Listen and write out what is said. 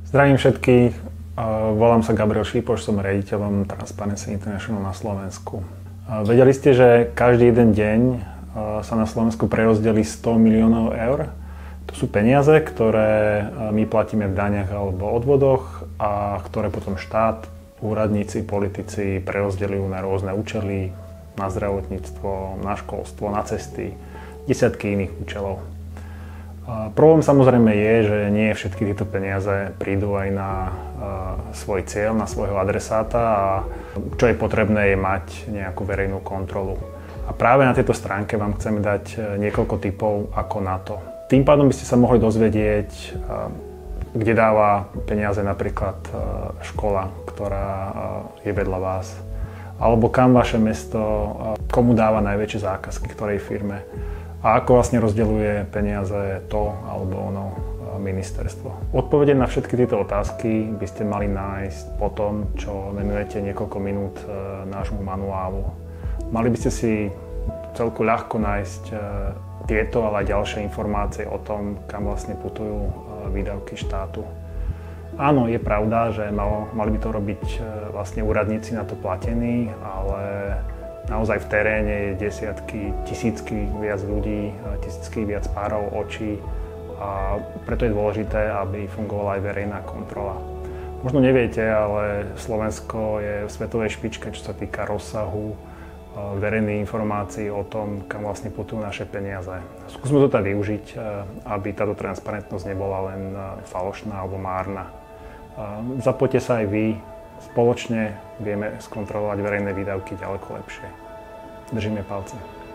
Zdravím všetkých, volám sa Gabriel Šípoš, som riaditeľom Transparency International na Slovensku. Vedeli ste, že každý jeden deň sa na Slovensku prerozdelí 100 miliónov eur? To sú peniaze, ktoré my platíme v daniach alebo odvodoch a ktoré potom štát, úradníci, politici prerozdeľujú na rôzne účely, na zdravotníctvo, na školstvo, na cesty, desiatky iných účelov. Problém samozrejme je, že nie všetky tieto peniaze prídu aj na svoj cieľ, na svojho adresáta a čo je potrebné je mať nejakú verejnú kontrolu. A práve na tejto stránke vám chceme dať niekoľko tipov ako na to. Tým pádom by ste sa mohli dozvedieť, kde dáva peniaze napríklad škola, ktorá je vedľa vás, alebo kam vaše mesto, komu dáva najväčšie zákazky, ktorej firme. A ako vlastne rozdeľuje peniaze to alebo ono ministerstvo. Odpovede na všetky tieto otázky by ste mali nájsť po tom, čo venujete niekoľko minút nášmu manuálu. Mali by ste si celku ľahko nájsť tieto, ale aj ďalšie informácie o tom, kam vlastne putujú výdavky štátu. Áno, je pravda, že mali by to robiť vlastne úradníci na to platení, ale naozaj v teréne je desiatky, tisícky viac ľudí, tisícky viac párov očí a preto je dôležité, aby fungovala aj verejná kontrola. Možno neviete, ale Slovensko je v svetovej špičke, čo sa týka rozsahu verejných informácií o tom, kam vlastne putujú naše peniaze. Skúsme to tak využiť, aby táto transparentnosť nebola len falošná alebo márna. Zapojte sa aj vy. Spoločne vieme skontrolovať verejné výdavky ďaleko lepšie. Držíme palce.